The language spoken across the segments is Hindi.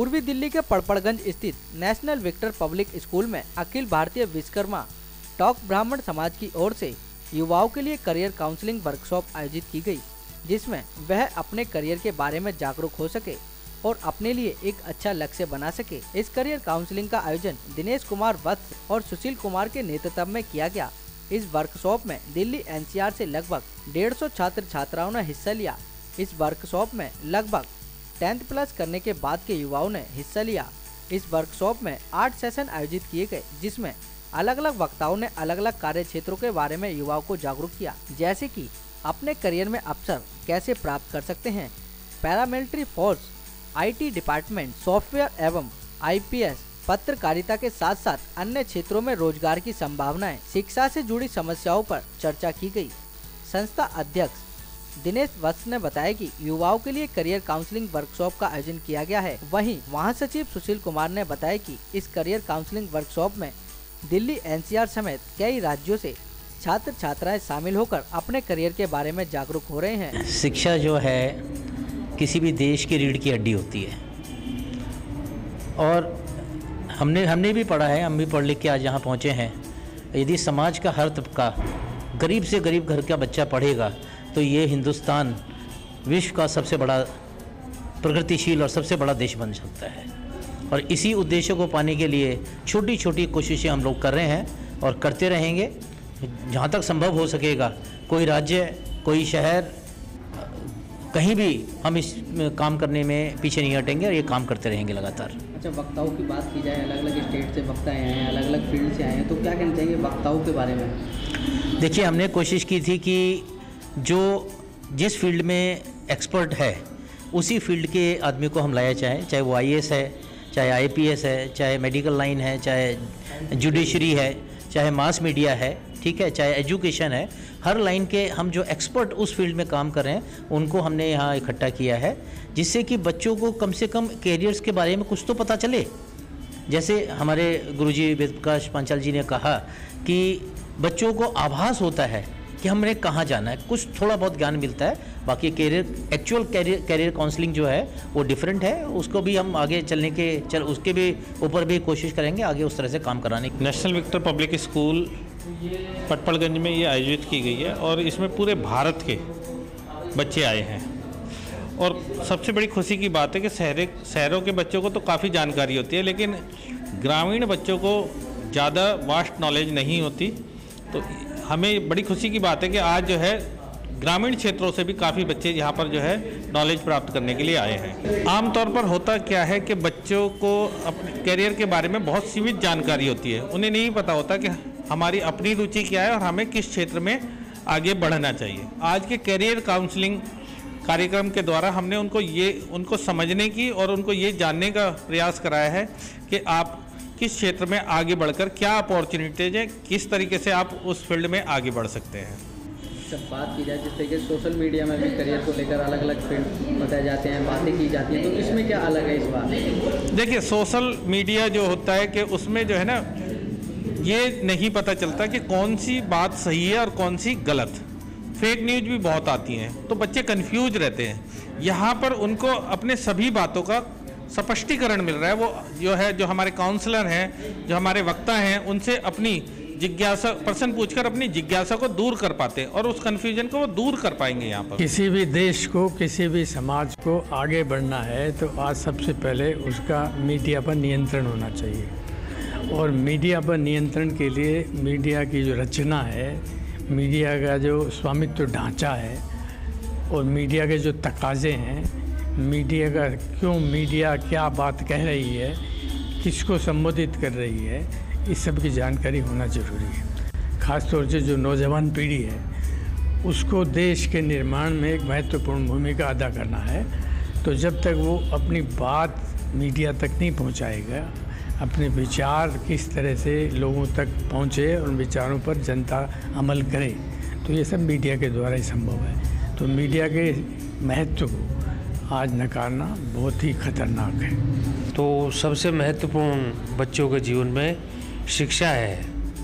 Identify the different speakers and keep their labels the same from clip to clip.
Speaker 1: पूर्वी दिल्ली के पड़पड़गंज स्थित नेशनल विक्टर पब्लिक स्कूल में अखिल भारतीय विश्वकर्मा टॉक ब्राह्मण समाज की ओर से युवाओं के लिए करियर काउंसलिंग वर्कशॉप आयोजित की गई, जिसमें वह अपने करियर के बारे में जागरूक हो सके और अपने लिए एक अच्छा लक्ष्य बना सके। इस करियर काउंसलिंग का आयोजन दिनेश कुमार वत्स और सुशील कुमार के नेतृत्व में किया गया। इस वर्कशॉप में दिल्ली एनसीआर से लगभग 150 छात्र छात्राओं ने हिस्सा लिया। इस वर्कशॉप में लगभग 10th प्लस करने के बाद के युवाओं ने हिस्सा लिया। इस वर्कशॉप में 8 सेशन आयोजित किए गए, जिसमें अलग अलग वक्ताओं ने अलग अलग कार्य क्षेत्रों के बारे में युवाओं को जागरूक किया, जैसे कि अपने करियर में अवसर कैसे प्राप्त कर सकते हैं, paramilitary force, IT department, software एवं IPS, पत्रकारिता के साथ साथ अन्य क्षेत्रों में रोजगार की संभावनाएं, शिक्षा से जुड़ी समस्याओं पर चर्चा की गई। संस्था अध्यक्ष दिनेश वत्स ने बताया कि युवाओं के लिए करियर काउंसलिंग वर्कशॉप का आयोजन किया गया है। वहीं महासचिव सुशील कुमार ने बताया कि इस करियर काउंसलिंग वर्कशॉप में दिल्ली NCR समेत कई राज्यों से छात्र छात्राएं शामिल होकर अपने करियर के बारे में जागरूक हो रहे हैं।
Speaker 2: शिक्षा जो है किसी भी देश की रीढ़ की हड्डी होती है और हमने भी पढ़ा है, हम भी पढ़ लिख के आज यहाँ पहुँचे हैं। यदि समाज का हर तबका गरीब से गरीब घर का बच्चा पढ़ेगा तो ये हिंदुस्तान विश्व का सबसे बड़ा प्रगतिशील और सबसे बड़ा देश बन सकता है। और इसी उद्देश्य को पाने के लिए छोटी छोटी कोशिशें हम लोग कर रहे हैं और करते रहेंगे। जहाँ तक संभव हो सकेगा, कोई राज्य, कोई शहर, कहीं भी हम इस काम करने में पीछे नहीं हटेंगे और ये काम करते रहेंगे लगातार।
Speaker 1: अच्छा, वक्ताओं की बात की जाए, अलग अलग स्टेट से वक्ता आए हैं, अलग अलग फील्ड से आए हैं, तो क्या कहना चाहेंगे वक्ताओं के बारे में?
Speaker 2: देखिए, हमने कोशिश की थी कि जो जिस फील्ड में एक्सपर्ट है उसी फील्ड के आदमी को हम लाया चाहे वो IAS है, चाहे IPS है, चाहे मेडिकल लाइन है, चाहे जुडिशरी है, चाहे मास मीडिया है, ठीक है, चाहे एजुकेशन है। हर लाइन के हम जो एक्सपर्ट उस फील्ड में काम कर रहे हैं उनको हमने यहाँ इकट्ठा किया है, जिससे कि बच्चों को कम से कम कैरियर्स के बारे में कुछ तो पता चले। जैसे हमारे गुरुजी वेद प्रकाश पांचाल जी ने कहा कि बच्चों को आभास होता है कि हमने कहाँ जाना है, कुछ थोड़ा बहुत ज्ञान मिलता है। बाकी एक्चुअल कैरियर काउंसलिंग जो है वो डिफरेंट है, उसको भी हम आगे उसके भी ऊपर भी कोशिश करेंगे आगे उस तरह से काम कराने की।
Speaker 3: National victor public school Patparganj में ये आयोजित की गई है और इसमें पूरे भारत के बच्चे आए हैं। और सबसे बड़ी खुशी की बात है कि शहरों के बच्चों को तो काफ़ी जानकारी होती है, लेकिन ग्रामीण बच्चों को ज़्यादा वास्ट नॉलेज नहीं होती। तो हमें बड़ी खुशी की बात है कि आज जो है ग्रामीण क्षेत्रों से भी काफ़ी बच्चे यहाँ पर जो है नॉलेज प्राप्त करने के लिए आए हैं। आमतौर पर होता क्या है कि बच्चों को अपने करियर के बारे में बहुत सीमित जानकारी होती है, उन्हें नहीं पता होता कि हमारी अपनी रुचि क्या है और हमें किस क्षेत्र में आगे बढ़ना चाहिए। आज के करियर काउंसलिंग कार्यक्रम के द्वारा हमने उनको समझने की और उनको ये जानने का प्रयास कराया है कि आप किस क्षेत्र में आगे बढ़कर क्या अपॉर्चुनिटीज है, किस तरीके से आप उस फील्ड में आगे बढ़ सकते हैं।
Speaker 1: जब बात की जाए जिस तरीके से सोशल मीडिया में भी करियर को लेकर अलग अलग फील्ड बताए जाते हैं, बातें की जाती हैं, तो इसमें क्या अलग है इस बार?
Speaker 3: देखिए, सोशल मीडिया जो होता है कि उसमें जो है ना, ये नहीं पता चलता कि कौन सी बात सही है और कौन सी गलत। फेक न्यूज भी बहुत आती हैं, तो बच्चे कंफ्यूज रहते हैं। यहाँ पर उनको अपने सभी बातों का स्पष्टीकरण मिल रहा है। वो जो हमारे काउंसलर हैं, जो हमारे वक्ता हैं, उनसे अपनी जिज्ञासा प्रश्न पूछकर अपनी जिज्ञासा को दूर कर पाते हैं और उस कन्फ्यूजन को वो दूर कर पाएंगे। यहाँ पर
Speaker 4: किसी भी देश को, किसी भी समाज को आगे बढ़ना है तो आज सबसे पहले उसका मीडिया पर नियंत्रण होना चाहिए। और मीडिया पर नियंत्रण के लिए मीडिया की जो रचना है, मीडिया का जो स्वामित्व ढांचा है और मीडिया के जो तकाजे हैं, मीडिया का मीडिया क्या बात कह रही है, किसको संबोधित कर रही है, इस सब की जानकारी होना ज़रूरी है। ख़ास तौर से जो नौजवान पीढ़ी है उसको देश के निर्माण में एक महत्वपूर्ण भूमिका अदा करना है। तो जब तक वो अपनी बात मीडिया तक नहीं पहुंचाएगा, अपने विचार किस तरह से लोगों तक पहुंचे और उन विचारों पर जनता अमल करे, तो ये सब मीडिया के द्वारा ही संभव है। तो मीडिया के महत्व को आज नकारना बहुत ही खतरनाक है।
Speaker 5: तो सबसे महत्वपूर्ण बच्चों के जीवन में शिक्षा है।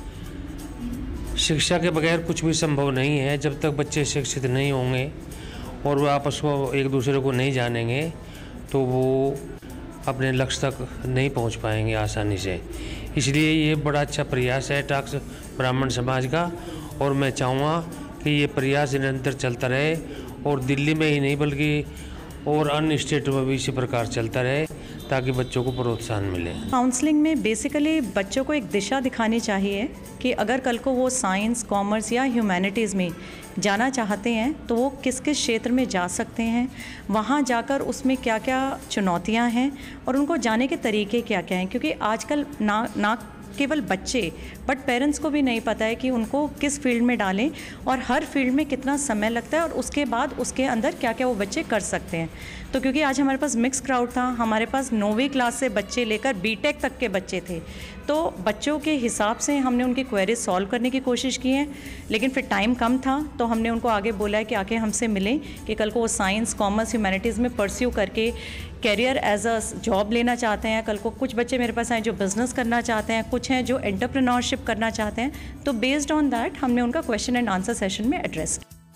Speaker 5: शिक्षा के बगैर कुछ भी संभव नहीं है। जब तक बच्चे शिक्षित नहीं होंगे और वो आपस में एक दूसरे को नहीं जानेंगे तो वो अपने लक्ष्य तक नहीं पहुंच पाएंगे आसानी से। इसलिए ये बड़ा अच्छा प्रयास है टॉक्स ब्राह्मण समाज का, और मैं चाहूँगा कि ये प्रयास निरंतर चलता रहे और दिल्ली में ही नहीं बल्कि और अन्य स्टेटों में भी इसी प्रकार चलता रहे, ताकि बच्चों को प्रोत्साहन मिले।
Speaker 6: काउंसलिंग में बेसिकली बच्चों को एक दिशा दिखानी चाहिए कि अगर कल को वो साइंस, कॉमर्स या ह्यूमैनिटीज़ में जाना चाहते हैं तो वो किस किस क्षेत्र में जा सकते हैं, वहाँ जाकर उसमें क्या क्या चुनौतियाँ हैं और उनको जाने के तरीके क्या क्या हैं। क्योंकि आजकल ना केवल बच्चे बट पेरेंट्स को भी नहीं पता है कि उनको किस फील्ड में डालें और हर फील्ड में कितना समय लगता है और उसके बाद उसके अंदर क्या क्या वो बच्चे कर सकते हैं। तो क्योंकि आज हमारे पास मिक्स क्राउड था, हमारे पास 9वीं क्लास से बच्चे लेकर बीटेक तक के बच्चे थे, तो बच्चों के हिसाब से हमने उनकी क्वेरीज सॉल्व करने की कोशिश की है। लेकिन फिर टाइम कम था तो हमने उनको आगे बोला है कि आके हमसे मिलें कि कल को वो साइंस, कॉमर्स, ह्यूमैनिटीज़ में परस्यू करके कैरियर एज अ जॉब लेना चाहते हैं। कल को कुछ बच्चे मेरे पास हैं जो बिज़नेस करना चाहते हैं, कुछ हैं जो एंटरप्रेन्योरशिप करना चाहते हैं। तो बेस्ड ऑन दैट हमने उनका क्वेश्चन एंड आंसर सेशन में एड्रेस।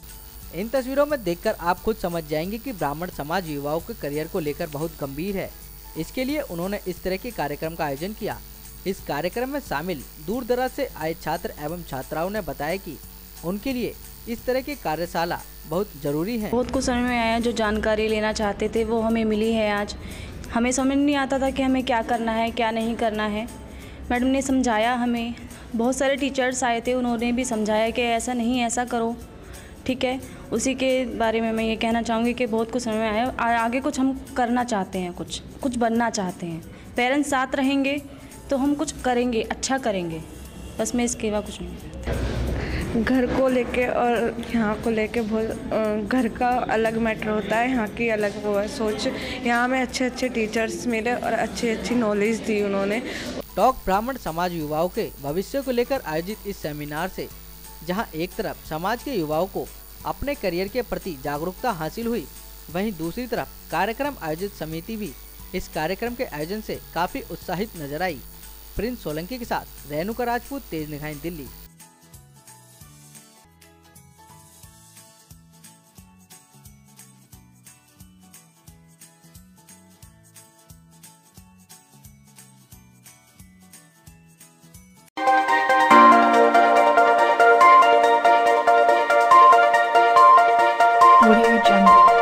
Speaker 1: इन तस्वीरों में देखकर आप खुद समझ जाएंगे कि ब्राह्मण समाज युवाओं के करियर को लेकर बहुत गंभीर है। इसके लिए उन्होंने इस तरह के कार्यक्रम का आयोजन किया। इस कार्यक्रम में शामिल दूर दराज से आए छात्र एवं छात्राओं ने बताया कि उनके लिए इस तरह की कार्यशाला बहुत जरूरी है।
Speaker 7: बहुत कुछ समझ में आया, जो जानकारी लेना चाहते थे वो हमें मिली है। आज हमें समझ नहीं आता था कि हमें क्या करना है क्या नहीं करना है। मैडम ने समझाया हमें, बहुत सारे टीचर्स आए थे, उन्होंने भी समझाया कि ऐसा नहीं ऐसा करो, ठीक है। उसी के बारे में मैं ये कहना चाहूँगी कि बहुत कुछ समझ में आया। आगे कुछ हम करना चाहते हैं, कुछ बनना चाहते हैं। पेरेंट्स साथ रहेंगे तो हम कुछ करेंगे, अच्छा करेंगे। बस मैं इसके अलावा कुछ नहीं।
Speaker 8: घर को लेके और यहाँ को लेके बहुत, घर का अलग मैटर होता है, यहाँ की अलग वो है सोच। यहाँ में अच्छे अच्छे टीचर्स मिले और अच्छी नॉलेज दी उन्होंने।
Speaker 1: टॉक ब्राह्मण समाज युवाओं के भविष्य को लेकर आयोजित इस सेमिनार से जहां एक तरफ समाज के युवाओं को अपने करियर के प्रति जागरूकता हासिल हुई, वहीं दूसरी तरफ कार्यक्रम आयोजित समिति भी इस कार्यक्रम के आयोजन से काफी उत्साहित नजर आई। प्रिंस सोलंकी के साथ रेणुका राजपूत, तेज निगाहें, दिल्ली।
Speaker 9: Audio Jungle.